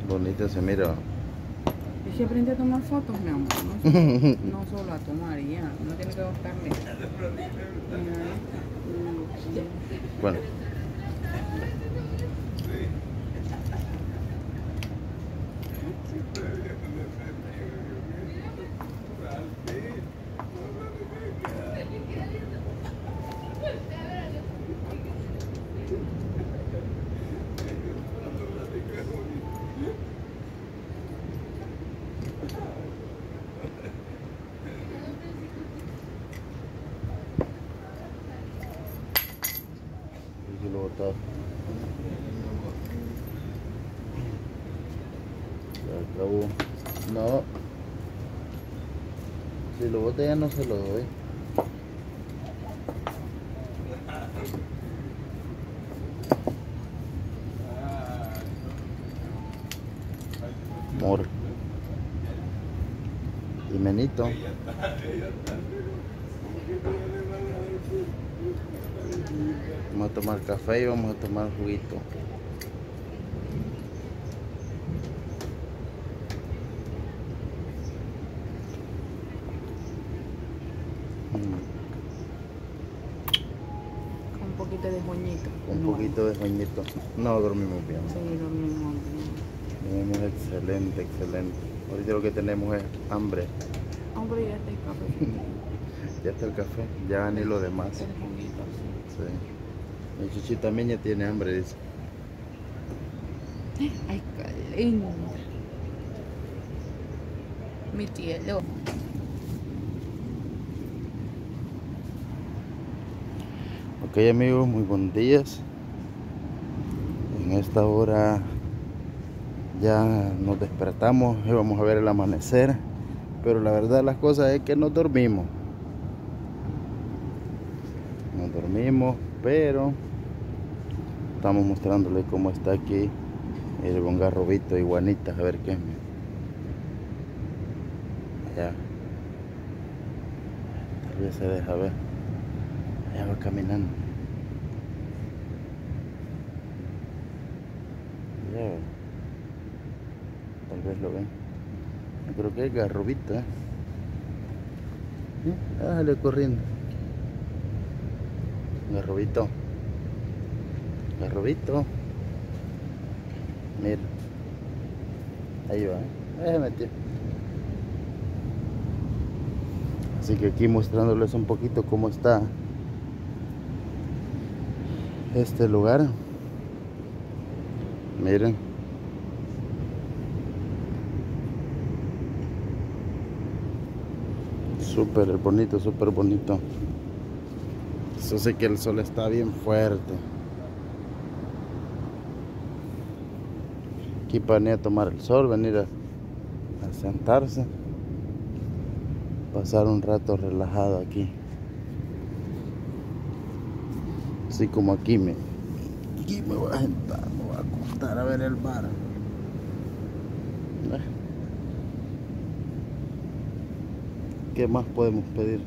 Bonita se mira. Es que aprende a tomar fotos, mi amor. No solo a tomar y ya. No tiene que buscarle. Bueno. Y lo botaba. Se acabó. No. Si lo boté ya no se lo doy. Amor. Y menito. Vamos a tomar café y vamos a tomar juguito. Un poquito de joñito. Un poquito de joñito. No, dormimos bien. Sí, dormimos bien. Dormimos excelente, excelente. Ahorita lo que tenemos es hambre. Hombre, ya está el café. Ya está el café, ya ni lo demás. El juguito, sí. Sí. Mi chichi también ya tiene hambre, dice. Ay, qué linda. Mi cielo. Ok, amigos, muy buenos días. En esta hora ya nos despertamos y vamos a ver el amanecer. Pero la verdad las cosas es que no dormimos. No dormimos, pero estamos mostrándole cómo está aquí el bongarrobito y guanitas, a ver qué es. Allá. Tal vez se deja ver. Allá va caminando. Ya. Tal vez lo ven. Yo creo que es garrobito, Dale corriendo. Garrobito. Garrobito. Mira. Ahí va, se metió. Así que aquí mostrándoles un poquito cómo está este lugar. Miren. Súper bonito, súper bonito. Eso sí que el sol está bien fuerte. Aquí para venir a tomar el sol, venir a sentarse, pasar un rato relajado aquí. Así como aquí me voy a sentar, me voy a acostar a ver el mar. ¿Qué más podemos pedir?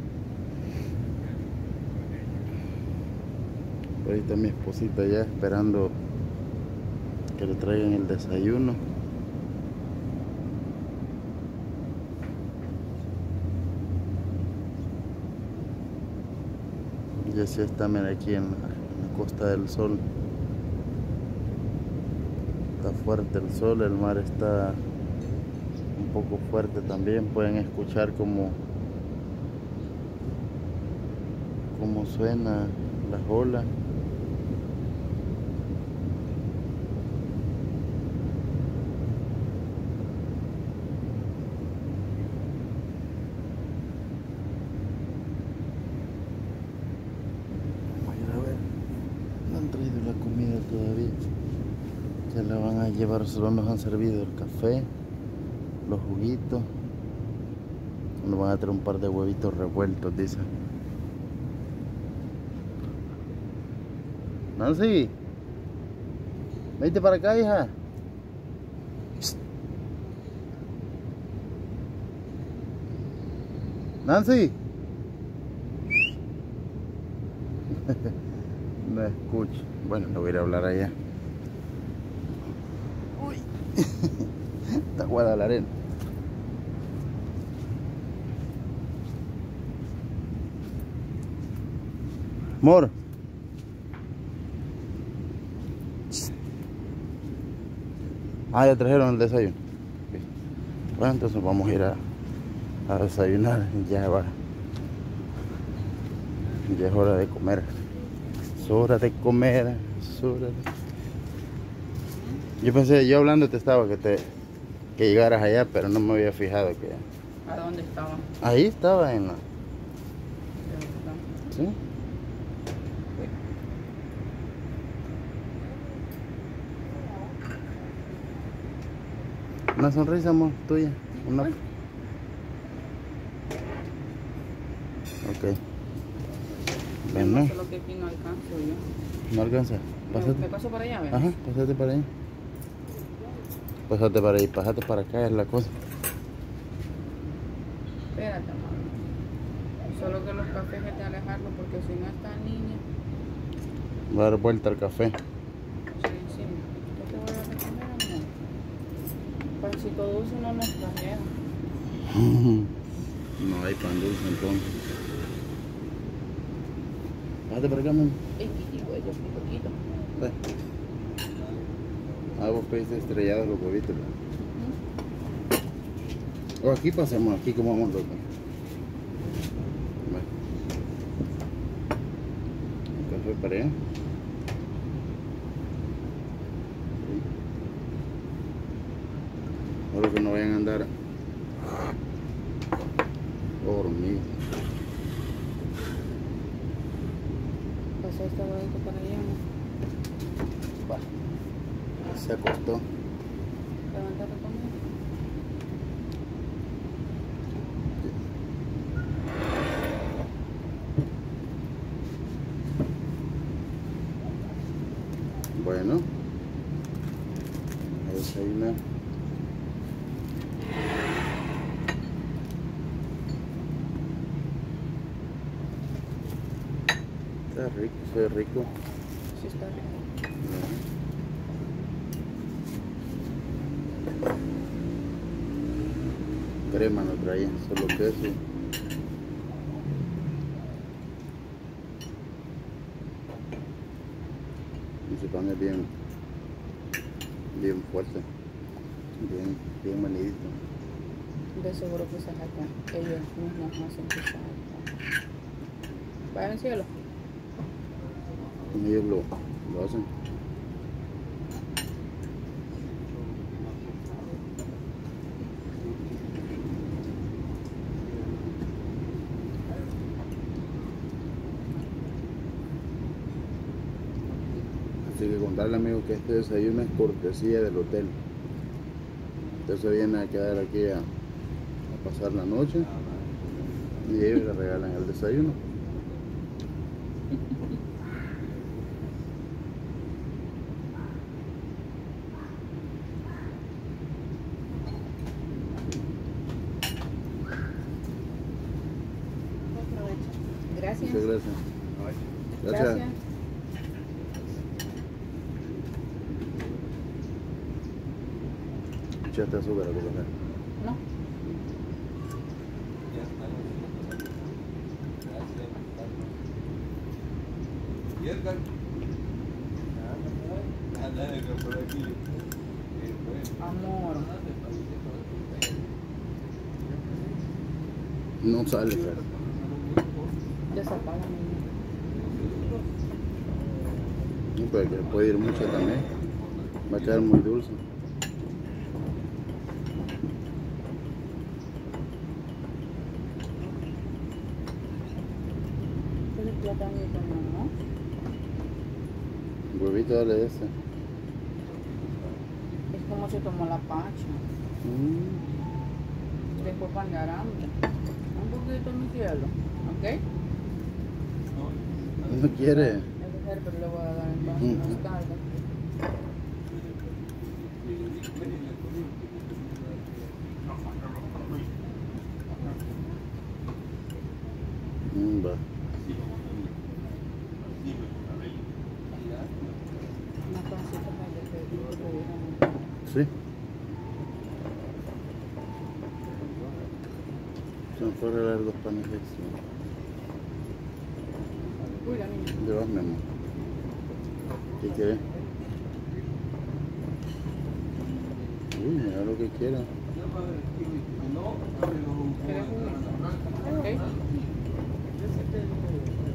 Ahorita mi esposita ya esperando que le traigan el desayuno. Y así está, mira, aquí en la Costa del Sol. Está fuerte el sol, el mar está un poco fuerte también. Pueden escuchar cómo suena las olas. No han traído la comida todavía. Se la van a llevar, solo nos han servido el café, los juguitos. Nos van a traer un par de huevitos revueltos, dice. Nancy, vente para acá, hija. Psst. Nancy. No escucho. Bueno, le voy a ir a hablar allá. Uy. Está aguada la arena. Amor. Ah, ya trajeron el desayuno. Okay. Bueno, entonces vamos a ir a desayunar. Ya va. Ya es hora de comer. Es hora de comer. Es hora de... Yo pensé, yo hablando te estaba que llegaras allá, pero no me había fijado que... ¿A dónde estaba? Ahí estaba en la... ¿Sí? Una sonrisa, amor, tuya. Una... Ok. Bueno. Solo que aquí no alcanzo yo. No alcanza. Pásate. ¿Me paso para allá? ¿Ves? Ajá, pásate para ahí. Pásate para ahí, pásate para acá, es la cosa. Espérate, amor. Solo que los cafés hay que alejarlo porque si no esta niña... Voy a dar vuelta al café. Sí, encima. ¿Qué te voy a dar de comer, amor? Pancito dulce no nos trajeron. No hay pan dulce entonces. Pásate para acá, mamá. Ey, yo fui poquito. Ah, vos pediste estrellados los huevitos. O aquí pasamos, aquí como vamos locos. El café para allá. Ahora que no vayan a andar dormidos. Pasó este huevito para allá, ¿no? Va. Se acostó. Levántate conmigo. Bueno, a desayunar. Está rico, se ve rico. Sí, está rico. Crema no traía, solo queso. Ese pan es bien fuerte, bien manidito. De seguro que se acá. Ellos mismos hacen que se acá. Vaya en cielo. Ellos lo hacen. Así que contarle, amigo, que este desayuno es cortesía del hotel. Usted se viene a quedar aquí a pasar la noche y ellos le regalan el desayuno. Gracias. Muchas gracias. Gracias. ¿Echaste azúcar o café? No. Amor. No sale, pero. Ya se apaga, No, pero que puede ir mucho también. Va a quedar muy dulce. ¿Qué platanito, no? Huevito, dale ese. Es como se tomó la pacha. Después pan de arambre. Un poquito mi cielo, ¿ok? No quiere. Es dejar, pero le voy a dar en más tarde. Va. Una pancita para que te diga. Sí. Se me fue a regalar 2 panes de eso. Uy, la niña. Llevas, mi amor. ¿Qué quieres? Uy, mira lo que quiera. ¿Quieres uno? Ok.